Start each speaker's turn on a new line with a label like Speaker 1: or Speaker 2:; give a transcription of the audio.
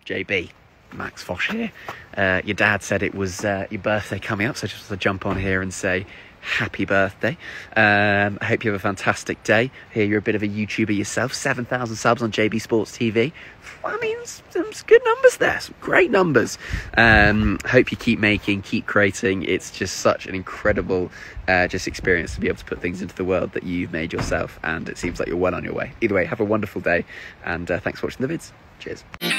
Speaker 1: JB, Max Fosh here. Your dad said it was your birthday coming up, so I just want to jump on here and say happy birthday. I hope you have a fantastic day. Here, you're a bit of a YouTuber yourself. 7,000 subs on JB Sports TV. I mean, some good numbers there, some great numbers. Hope you keep making, keep creating. It's just such an incredible just experience to be able to put things into the world that you've made yourself, and it seems like you're well on your way. Either way, have a wonderful day, and thanks for watching the vids. Cheers.